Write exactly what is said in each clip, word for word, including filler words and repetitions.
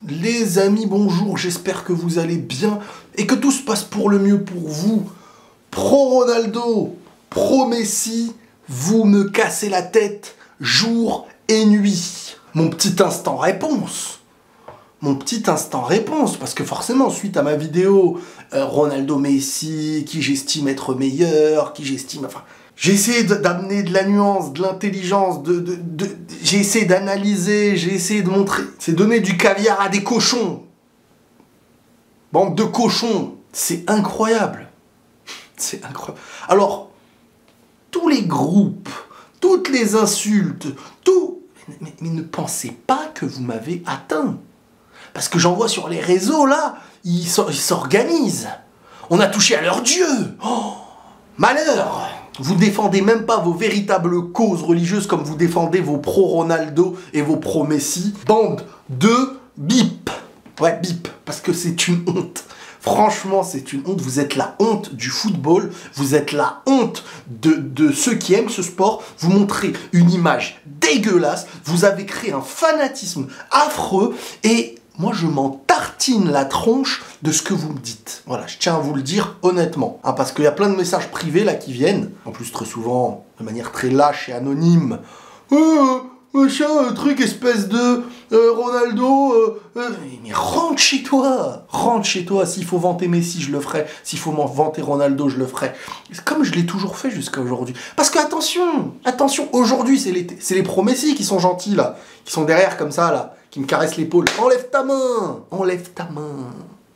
Les amis, bonjour, j'espère que vous allez bien et que tout se passe pour le mieux pour vous. Pro Ronaldo, pro Messi, vous me cassez la tête jour et nuit. Mon petit instant réponse. Mon petit instant réponse, parce que forcément, suite à ma vidéo euh, Ronaldo Messi, qui j'estime être meilleur, qui j'estime... Enfin, j'ai essayé d'amener de la nuance, de l'intelligence, de, de, de, de j'ai essayé d'analyser, j'ai essayé de montrer. C'est donner du caviar à des cochons. Bande de cochons. C'est incroyable. C'est incroyable. Alors, tous les groupes, toutes les insultes, tout... Mais, mais, mais ne pensez pas que vous m'avez atteint. Parce que j'en vois sur les réseaux, là, ils s'organisent. On a touché à leur Dieu. Oh, malheur. Vous défendez même pas vos véritables causes religieuses comme vous défendez vos pro-Ronaldo et vos pro-Messi. Bande de bip. Ouais, bip. Parce que c'est une honte. Franchement, c'est une honte. Vous êtes la honte du football. Vous êtes la honte de, de ceux qui aiment ce sport. Vous montrez une image dégueulasse. Vous avez créé un fanatisme affreux. Et moi, je m'en tartine la tronche de ce que vous me dites. Voilà, je tiens à vous le dire honnêtement. Hein, parce qu'il y a plein de messages privés là qui viennent. En plus, très souvent, de manière très lâche et anonyme. Oh, machin, un truc espèce de euh, Ronaldo. Euh, euh. Mais rentre chez toi. Rentre chez toi. S'il faut vanter Messi, je le ferai. S'il faut m'en vanter Ronaldo, je le ferai. Comme je l'ai toujours fait jusqu'à aujourd'hui. Parce que attention, attention, aujourd'hui, c'est les, c'est les pro-Messi qui sont gentils là. Qui sont derrière comme ça là. Qui me caressent l'épaule. Enlève ta main. Enlève ta main.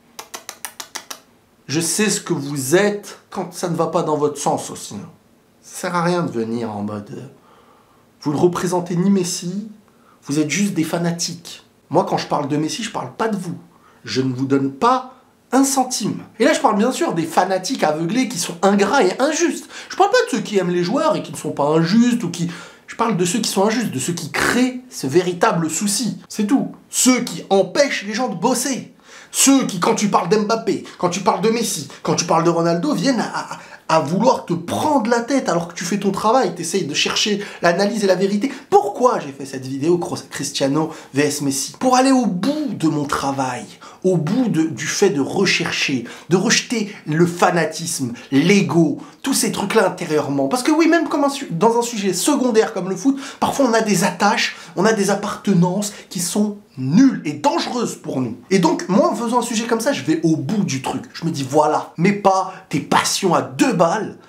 Je sais ce que vous êtes quand ça ne va pas dans votre sens aussi. Ça sert à rien de venir en mode... Euh, vous ne représentez ni Messi, vous êtes juste des fanatiques. Moi, quand je parle de Messi, je parle pas de vous. Je ne vous donne pas un centime. Et là, je parle bien sûr des fanatiques aveuglés qui sont ingrats et injustes. Je parle pas de ceux qui aiment les joueurs et qui ne sont pas injustes ou qui... Je parle de ceux qui sont injustes, de ceux qui créent ce véritable souci. C'est tout. Ceux qui empêchent les gens de bosser. Ceux qui, quand tu parles d'Mbappé, quand tu parles de Messi, quand tu parles de Ronaldo, viennent à, à, à vouloir te prendre la tête alors que tu fais ton travail, tu essayes de chercher l'analyse et la vérité. Pourquoi j'ai fait cette vidéo Cristiano vs Messi? Pour aller au bout de mon travail, au bout de, du fait de rechercher, de rejeter le fanatisme, l'ego, tous ces trucs-là intérieurement. Parce que oui, même comme un, dans un sujet secondaire comme le foot, parfois on a des attaches, on a des appartenances qui sont nulles et dangereuses pour nous. Et donc, moi, en faisant un sujet comme ça, je vais au bout du truc. Je me dis, voilà, mets pas tes passions à deux balles,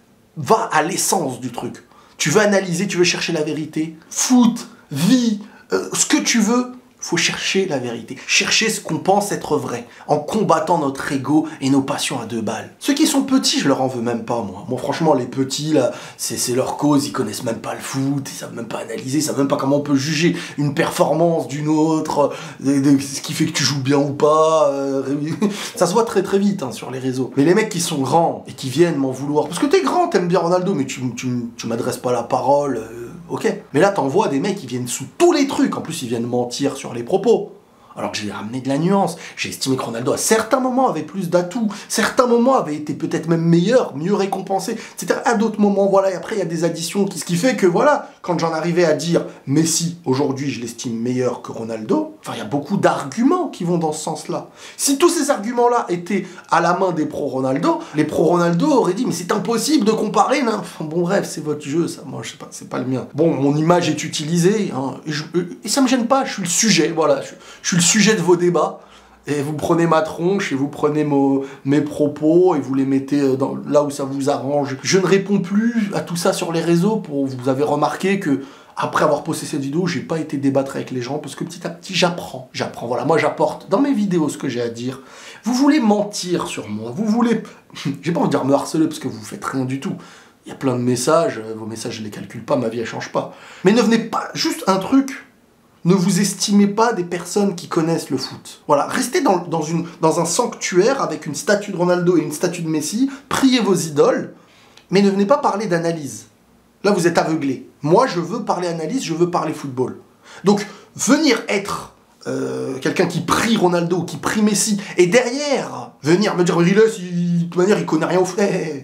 va à l'essence du truc. Tu veux analyser, tu veux chercher la vérité, foot, vie, euh, ce que tu veux, faut chercher la vérité. Chercher ce qu'on pense être vrai, en combattant notre ego et nos passions à deux balles. Ceux qui sont petits, je leur en veux même pas, moi. Moi, franchement, les petits, là, c'est leur cause, ils connaissent même pas le foot, ils savent même pas analyser, ils savent même pas comment on peut juger une performance d'une autre, de, de, ce qui fait que tu joues bien ou pas. Euh, ça se voit très très vite hein, sur les réseaux. Mais les mecs qui sont grands et qui viennent m'en vouloir, parce que t'es grand, t'aimes bien Ronaldo, mais tu, tu, tu m'adresses pas la parole... Euh, ok, mais là t'envoies des mecs qui viennent sous tous les trucs, en plus ils viennent mentir sur les propos. Alors que j'ai ramené de la nuance, j'ai estimé que Ronaldo à certains moments avait plus d'atouts, certains moments avait été peut-être même meilleur, mieux récompensé, et cetera. À d'autres moments, voilà, et après il y a des additions, qui, ce qui fait que voilà, quand j'en arrivais à dire Messi, aujourd'hui je l'estime meilleur que Ronaldo, enfin il y a beaucoup d'arguments qui vont dans ce sens-là. Si tous ces arguments-là étaient à la main des pro-Ronaldo, les pro-Ronaldo auraient dit mais c'est impossible de comparer, non enfin, bon bref, c'est votre jeu, ça, moi je sais pas, c'est pas le mien. Bon, mon image est utilisée, hein, et, je, et ça me gêne pas, je suis le sujet, voilà, je, je suis le sujet de vos débats, et vous prenez ma tronche, et vous prenez mo, mes propos, et vous les mettez dans, là où ça vous arrange. Je ne réponds plus à tout ça sur les réseaux, pour, vous avez remarqué que, après avoir posté cette vidéo, j'ai pas été débattre avec les gens, parce que petit à petit, j'apprends. J'apprends, voilà, moi j'apporte dans mes vidéos ce que j'ai à dire. Vous voulez mentir sur moi, vous voulez... j'ai pas envie de dire me harceler, parce que vous faites rien du tout. Il y a plein de messages, vos messages je les calcule pas, ma vie elle change pas. Mais ne venez pas, juste un truc... Ne vous estimez pas des personnes qui connaissent le foot. Voilà, restez dans, dans, une, dans un sanctuaire avec une statue de Ronaldo et une statue de Messi, priez vos idoles, mais ne venez pas parler d'analyse. Là, vous êtes aveuglés. Moi, je veux parler analyse, je veux parler football. Donc, venir être euh, quelqu'un qui prie Ronaldo ou qui prie Messi, et derrière, venir me dire, il est, il, de toute manière, il connaît rien au foot.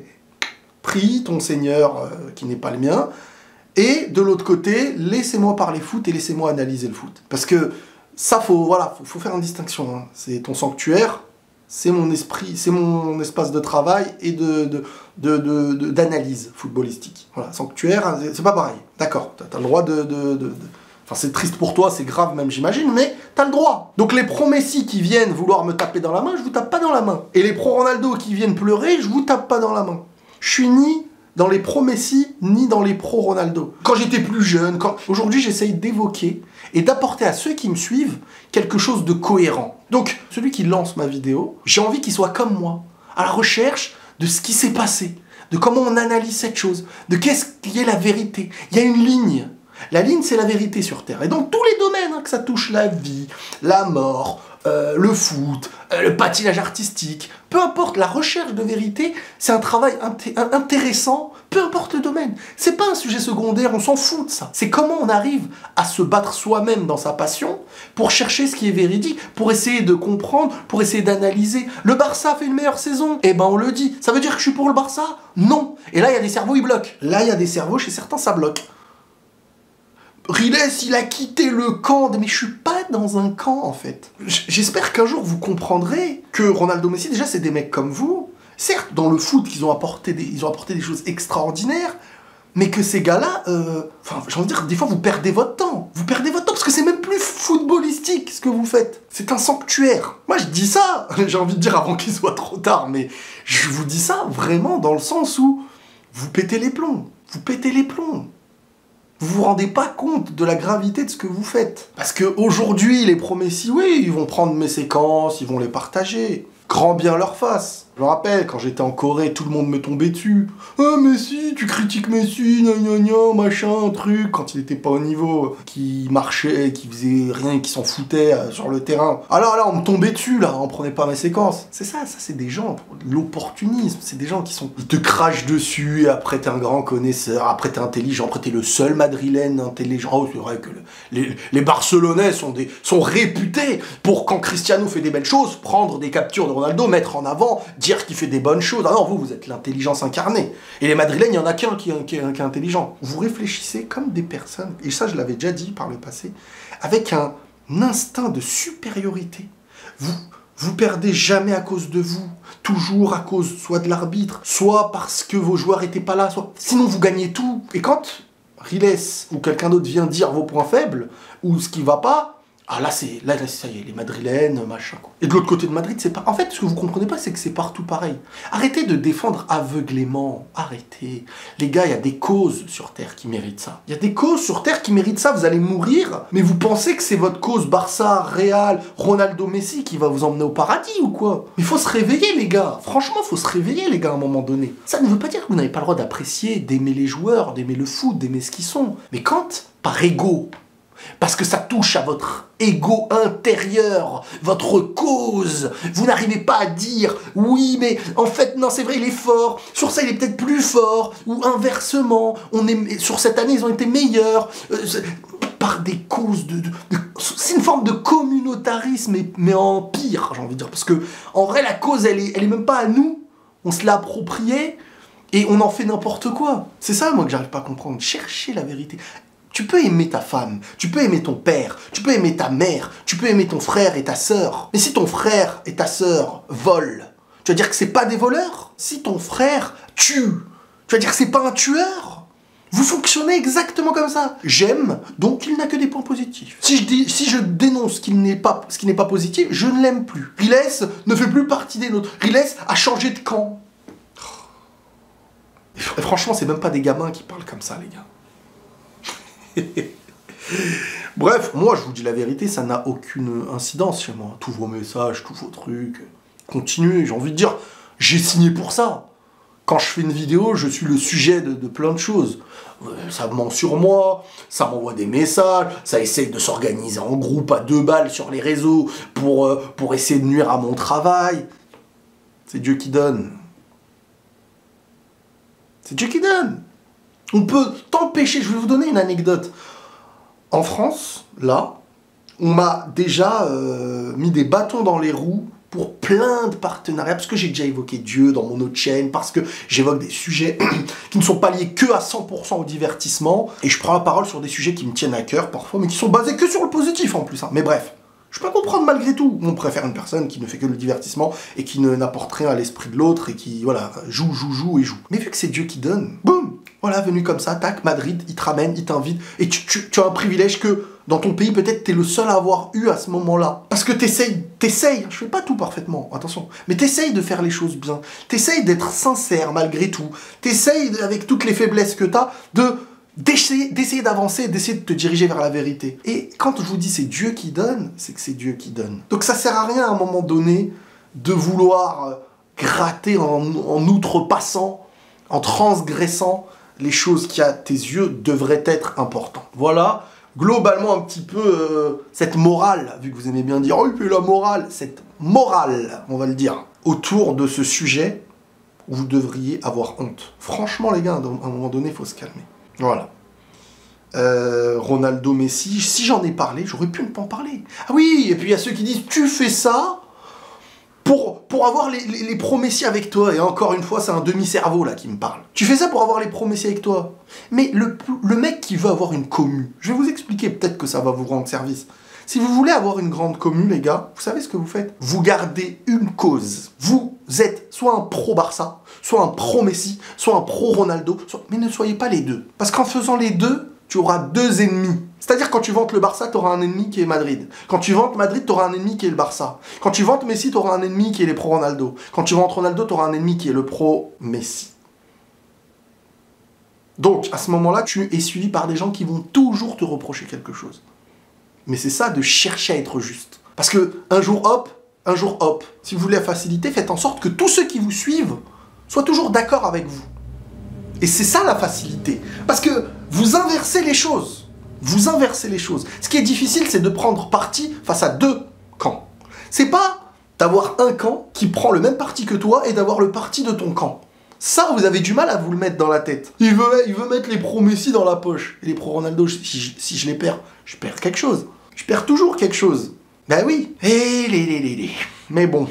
Prie ton Seigneur euh, qui n'est pas le mien, et de l'autre côté, laissez-moi parler foot et laissez-moi analyser le foot. Parce que Ça, faut, voilà, faut, faut faire une distinction. Hein. C'est ton sanctuaire, c'est mon esprit, c'est mon espace de travail et de, de, de, de, de, d'analyse footballistique. Voilà, sanctuaire, c'est pas pareil. D'accord, t'as, t'as le droit de... de, de, de... Enfin, c'est triste pour toi, c'est grave même, j'imagine, mais t'as le droit. Donc les pro-Messi qui viennent vouloir me taper dans la main, je vous tape pas dans la main. Et les pro-Ronaldo qui viennent pleurer, je vous tape pas dans la main. Je suis ni dans les pro-Messi, ni dans les pro-Ronaldo. Quand j'étais plus jeune, quand... aujourd'hui j'essaye d'évoquer et d'apporter à ceux qui me suivent quelque chose de cohérent. Donc, celui qui lance ma vidéo, j'ai envie qu'il soit comme moi, à la recherche de ce qui s'est passé, de comment on analyse cette chose, de qu'est-ce qui est la vérité. Il y a une ligne. La ligne, c'est la vérité sur Terre. Et dans tous les domaines, hein, que ça touche la vie, la mort, euh, le foot, euh, le patinage artistique, peu importe, la recherche de vérité, c'est un travail inté intéressant, peu importe le domaine. C'est pas un sujet secondaire, on s'en fout de ça. C'est comment on arrive à se battre soi-même dans sa passion pour chercher ce qui est véridique, pour essayer de comprendre, pour essayer d'analyser. Le Barça fait une meilleure saison, eh ben on le dit. Ça veut dire que je suis pour le Barça? Non. Et là, il y a des cerveaux, ils bloquent. Là, il y a des cerveaux, chez certains, ça bloque. Riles, il a quitté le camp, mais je suis pas dans un camp en fait. J'espère qu'un jour vous comprendrez que Ronaldo, Messi, déjà c'est des mecs comme vous. Certes, dans le foot, ils ont apporté des, ils ont apporté des choses extraordinaires, mais que ces gars-là, euh, enfin, j'ai envie de dire, des fois vous perdez votre temps. Vous perdez votre temps parce que c'est même plus footballistique ce que vous faites. C'est un sanctuaire. Moi je dis ça, j'ai envie de dire avant qu'il soit trop tard, mais je vous dis ça vraiment dans le sens où vous pétez les plombs. Vous pétez les plombs. Vous vous rendez pas compte de la gravité de ce que vous faites. Parce qu'aujourd'hui, les pro-Messi, oui, ils vont prendre mes séquences, ils vont les partager. Grand bien leur face. Je me rappelle, quand j'étais en Corée, tout le monde me tombait dessus. « Ah, Messi, tu critiques Messi, gna gna gna, machin, truc. » Quand il était pas au niveau, qui marchait, qui faisait rien, qui s'en foutait euh, sur le terrain. Alors là, on me tombait dessus, là, on prenait pas mes séquences. C'est ça, ça c'est des gens, l'opportunisme. C'est des gens qui sont... Ils te crachent dessus, et après t'es un grand connaisseur, après t'es intelligent, après t'es le seul madrilène intelligent. Oh, c'est vrai que le, les, les Barcelonais sont, des, sont réputés pour, quand Cristiano fait des belles choses, prendre des captures de Ronaldo, mettre en avant, dire qu'il fait des bonnes choses. Ah non, vous, vous êtes l'intelligence incarnée. Et les madrilènes, il y en a qu'un qui, qui, qui est intelligent. Vous réfléchissez comme des personnes, et ça je l'avais déjà dit par le passé, avec un instinct de supériorité. Vous, vous perdez jamais à cause de vous, toujours à cause soit de l'arbitre, soit parce que vos joueurs étaient pas là, soit... Sinon vous gagnez tout. Et quand Riles ou quelqu'un d'autre vient dire vos points faibles, ou ce qui va pas, ah là, c'est là, là, ça y est, les madrilènes, machin, quoi. Et de l'autre côté de Madrid, c'est pas... En fait, ce que vous comprenez pas, c'est que c'est partout pareil. Arrêtez de défendre aveuglément. Arrêtez. Les gars, il y a des causes sur Terre qui méritent ça. Il y a des causes sur Terre qui méritent ça. Vous allez mourir, mais vous pensez que c'est votre cause Barça, Real, Ronaldo, Messi qui va vous emmener au paradis ou quoi? Il faut se réveiller, les gars. Franchement, il faut se réveiller, les gars, à un moment donné. Ça ne veut pas dire que vous n'avez pas le droit d'apprécier, d'aimer les joueurs, d'aimer le foot, d'aimer ce qu'ils sont. Mais quand, par ego, parce que ça touche à votre ego intérieur, votre cause. Vous n'arrivez pas à dire, oui, mais en fait, non, c'est vrai, il est fort. Sur ça, il est peut-être plus fort. Ou inversement, on est, sur cette année, ils ont été meilleurs. Euh, par des causes de... de, de c'est une forme de communautarisme, mais, mais en pire, j'ai envie de dire. Parce que, en vrai, la cause, elle est, elle est même pas à nous. On se l'a appropriée et on en fait n'importe quoi. C'est ça, moi, que j'arrive pas à comprendre. Cherchez la vérité. Tu peux aimer ta femme, tu peux aimer ton père, tu peux aimer ta mère, tu peux aimer ton frère et ta sœur. Mais si ton frère et ta sœur volent, tu vas dire que c'est pas des voleurs? Si ton frère tue, tu vas dire que c'est pas un tueur? Vous fonctionnez exactement comme ça. J'aime, donc il n'a que des points positifs. Si je, dis, si je dénonce ce qui n'est pas, ce qui n'est pas positif, je ne l'aime plus. Riles ne fait plus partie des nôtres. Riles a changé de camp. Et franchement, c'est même pas des gamins qui parlent comme ça, les gars. Bref, moi je vous dis la vérité, ça n'a aucune incidence chez moi. Tous vos messages, tous vos trucs, continuez, j'ai envie de dire, j'ai signé pour ça. Quand je fais une vidéo, je suis le sujet de, de plein de choses. Ça ment sur moi, ça m'envoie des messages, ça essaye de s'organiser en groupe à deux balles sur les réseaux pour, euh, pour essayer de nuire à mon travail. C'est Dieu qui donne. C'est Dieu qui donne. On peut t'empêcher, je vais vous donner une anecdote. En France, là, on m'a déjà euh, mis des bâtons dans les roues pour plein de partenariats, parce que j'ai déjà évoqué Dieu dans mon autre chaîne, parce que j'évoque des sujets qui ne sont pas liés que à cent pour cent au divertissement, et je prends la parole sur des sujets qui me tiennent à cœur parfois, mais qui sont basés que sur le positif en plus. Hein. Mais bref, Je peux comprendre malgré tout. On préfère une personne qui ne fait que le divertissement et qui ne n'apporte rien à l'esprit de l'autre et qui, voilà, joue, joue, joue et joue. Mais vu que c'est Dieu qui donne, boum, voilà, venu comme ça, tac, Madrid, il te ramène, il t'invite, et tu, tu, tu as un privilège que dans ton pays, peut-être, t'es le seul à avoir eu à ce moment-là. Parce que t'essayes, t'essayes, je fais pas tout parfaitement, attention, mais t'essayes de faire les choses bien, t'essayes d'être sincère malgré tout, t'essayes, avec toutes les faiblesses que t'as, de... d'essayer d'essayer d'avancer, d'essayer de te diriger vers la vérité. Et quand je vous dis c'est Dieu qui donne, c'est que c'est Dieu qui donne. Donc ça sert à rien à un moment donné de vouloir gratter en, en outrepassant, en transgressant les choses qui à tes yeux devraient être importantes. Voilà, globalement un petit peu euh, cette morale, vu que vous aimez bien dire « Oh, puis la morale », cette morale, on va le dire, autour de ce sujet où vous devriez avoir honte. Franchement les gars, à un moment donné, il faut se calmer. Voilà. Euh, Ronaldo, Messi, si j'en ai parlé, j'aurais pu ne pas en parler. Ah oui, et puis il y a ceux qui disent, tu fais ça pour, pour avoir les, les, les pro-Messi avec toi. Et encore une fois, c'est un demi-cerveau là qui me parle. Tu fais ça pour avoir les pro-Messi avec toi. Mais le, le mec qui veut avoir une commu, je vais vous expliquer, peut-être que ça va vous rendre service. Si vous voulez avoir une grande commu, les gars, vous savez ce que vous faites? Vous gardez une cause. Vous êtes soit un pro-Barça, soit un pro-Messi, soit un pro-Ronaldo, soit... mais ne soyez pas les deux. Parce qu'en faisant les deux, tu auras deux ennemis. C'est-à-dire quand tu vantes le Barça, tu auras un ennemi qui est Madrid. Quand tu vantes Madrid, tu auras un ennemi qui est le Barça. Quand tu vantes Messi, tu auras un ennemi qui est les pro-Ronaldo. Quand tu vantes Ronaldo, tu auras un ennemi qui est le pro-Messi. Donc, à ce moment-là, tu es suivi par des gens qui vont toujours te reprocher quelque chose. Mais c'est ça de chercher à être juste. Parce que un jour hop, un jour hop. Si vous voulez la facilité, faites en sorte que tous ceux qui vous suivent soient toujours d'accord avec vous. Et c'est ça la facilité. Parce que vous inversez les choses. Vous inversez les choses. Ce qui est difficile, c'est de prendre parti face à deux camps. C'est pas d'avoir un camp qui prend le même parti que toi et d'avoir le parti de ton camp. Ça, vous avez du mal à vous le mettre dans la tête. Il veut, il veut mettre les pro-Messi dans la poche. Et les pro-Ronaldo, si je, si je les perds, je perds quelque chose. Je perds toujours quelque chose. Ben oui. Et les, les, les, les. Mais bon.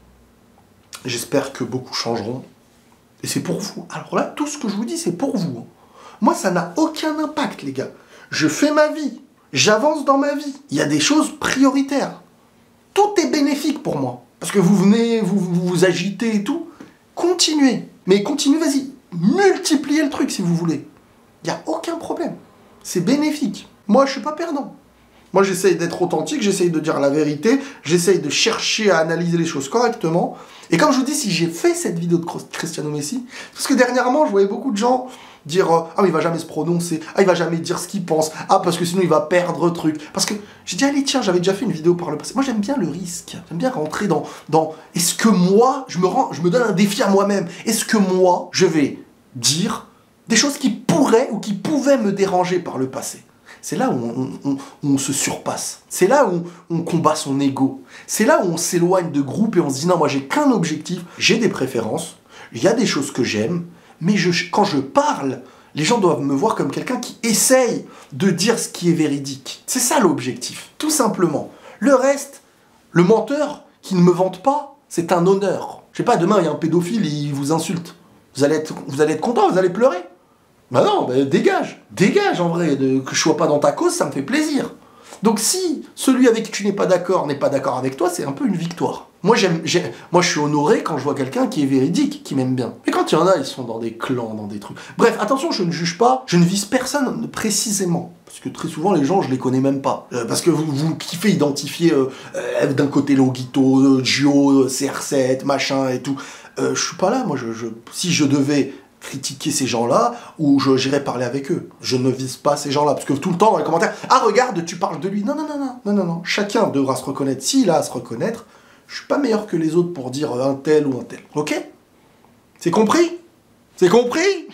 J'espère que beaucoup changeront. Et c'est pour vous. Alors là, tout ce que je vous dis, c'est pour vous. Moi, ça n'a aucun impact, les gars. Je fais ma vie. J'avance dans ma vie. Il y a des choses prioritaires. Tout est bénéfique pour moi. Parce que vous venez, vous vous, vous agitez et tout. Continuez. Mais continuez, vas-y. Multipliez le truc si vous voulez. Il n'y a aucun problème. C'est bénéfique. Moi, je suis pas perdant. Moi, j'essaye d'être authentique, j'essaye de dire la vérité, j'essaye de chercher à analyser les choses correctement. Et comme je vous dis, si j'ai fait cette vidéo de Cristiano Messi, parce que dernièrement, je voyais beaucoup de gens dire euh, « Ah, mais il va jamais se prononcer. Ah, il va jamais dire ce qu'il pense. Ah, parce que sinon, il va perdre truc. » Parce que j'ai dit « Allez, tiens, j'avais déjà fait une vidéo par le passé. » Moi, j'aime bien le risque. J'aime bien rentrer dans... dans est-ce que moi, je me, rends, je me donne un défi à moi-même. Est-ce que moi, je vais dire des choses qui pourraient ou qui pouvaient me déranger par le passé? C'est là où on, on, on, on se surpasse. C'est là où on combat son ego. C'est là où on s'éloigne de groupe et on se dit non, moi j'ai qu'un objectif, j'ai des préférences, il y a des choses que j'aime, mais je, quand je parle, les gens doivent me voir comme quelqu'un qui essaye de dire ce qui est véridique. C'est ça l'objectif, tout simplement. Le reste, le menteur qui ne me vante pas, c'est un honneur. Je sais pas, demain il y a un pédophile, il vous insulte. Vous allez être, vous allez être content, vous allez pleurer. Bah non, bah dégage, dégage en vrai, de, que je sois pas dans ta cause, ça me fait plaisir. Donc si celui avec qui tu n'es pas d'accord n'est pas d'accord avec toi, c'est un peu une victoire. Moi, j'aime, moi je suis honoré quand je vois quelqu'un qui est véridique, qui m'aime bien. Et quand il y en a, ils sont dans des clans, dans des trucs. Bref, attention, je ne juge pas, je ne vise personne précisément. Parce que très souvent, les gens, je les connais même pas. Euh, parce que vous, vous kiffez identifier euh, euh, d'un côté Longuito, euh, Gio, C R sept, machin et tout. Euh, je suis pas là, moi, je, je, si je devais critiquer ces gens-là, ou j'irai parler avec eux. Je ne vise pas ces gens-là, parce que tout le temps dans les commentaires, ah regarde, tu parles de lui. Non, non, non, non, non, non, non. Chacun devra se reconnaître. S'il a à se reconnaître, je suis pas meilleur que les autres pour dire un tel ou un tel. Ok? C'est compris? C'est compris?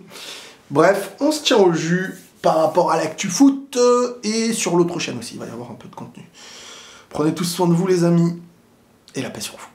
Bref, on se tient au jus par rapport à l'actu foot, et sur l'autre chaîne aussi, il va y avoir un peu de contenu. Prenez tous soin de vous les amis, et la paix sur vous.